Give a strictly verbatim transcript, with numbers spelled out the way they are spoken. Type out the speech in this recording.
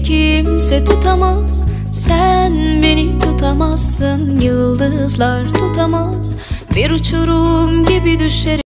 kimse tutamaz. Sen beni tutamazsın, yıldızlar tutamaz. Bir uçurum gibi düşerim.